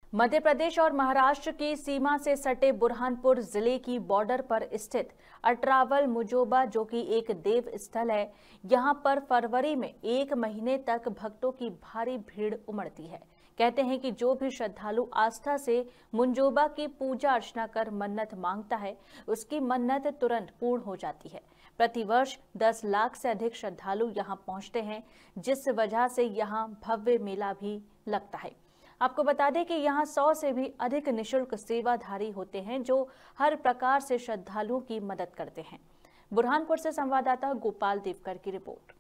मध्य प्रदेश और महाराष्ट्र की सीमा से सटे बुरहानपुर जिले की बॉर्डर पर स्थित अट्रावल मुजोबा, जो कि एक देव स्थल है, यहां पर फरवरी में 1 महीने तक भक्तों की भारी भीड़ उमड़ती है। कहते हैं कि जो भी श्रद्धालु आस्था से मुंजोबा की पूजा अर्चना कर मन्नत मांगता है, उसकी मन्नत तुरंत पूर्ण हो जाती है। प्रतिवर्ष 10 लाख से अधिक श्रद्धालु यहां पहुंचते हैं, जिस वजह से यहां भव्य मेला भी लगता है। आपको बता दें कि यहाँ 100 से भी अधिक निशुल्क सेवाधारी होते हैं, जो हर प्रकार से श्रद्धालुओं की मदद करते हैं। बुरहानपुर से संवाददाता गोपाल देवकर की रिपोर्ट।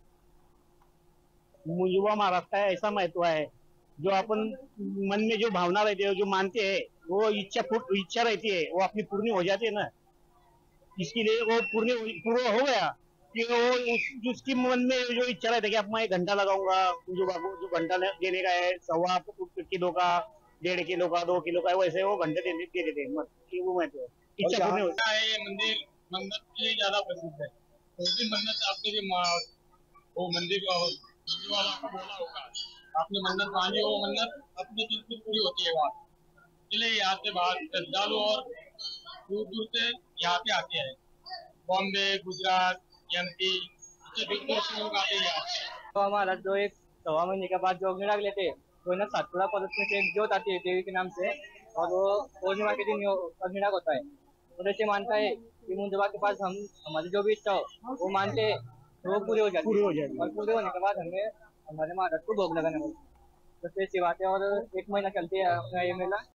मुंजोबा महाराज का ऐसा महत्व है, जो अपन मन में जो भावना रहती है, जो मानते हैं, वो इच्छा रहती है, वो अपनी पूर्ण हो जाती है ना। इसके लिए वो पूर्ण हो गया कि वो उसकी मन में जो इच्छा रहती है कि अब मैं 1 घंटा लगाऊंगा मुंजोबा को, जो घंटा देने का है, 1.25 किलो का, 1.5 किलो का, 2 किलो का, वैसे वो घंटे दे देते हैं। वो महत्व है, इच्छा पूर्ण होता है। ये मंदिर मन्नत के लिए ज्यादा प्रसिद्ध है। उस दिन मन्नत आपके लिए वो मंदिर का वाला आपको बोला होगा, आपने मन्नत मांगी, वो मन्नत अपनी बिल्कुल पूरी होती है वहाँ। इसलिए यहाँ से बाहर श्रद्धालु और दूर दूर से यहाँ पे आते हैं। बॉम्बे, गुजरात, एमपी से बिल्कुल लोग आते हैं। तो हमारा जो एक 1.25 महीने के बाद जो अग्नि लेते हैं, तो ना सातपुड़ा पर्वत में से एक जोत आती है देवी के नाम से, और वो पूर्णिमा के दिन अग्नि होता है। तो जैसे मानता है कि मुंजोबा के पास हम हमारी जो भी इच्छा हो वो मानते हैं, तो वो पूरी हो जाती है। और पूरे होने के बाद हमें हमारे महाराज को भोग लगाना होता है। तो ऐसी बात है, और 1 महीना चलती है अपना ये मेला।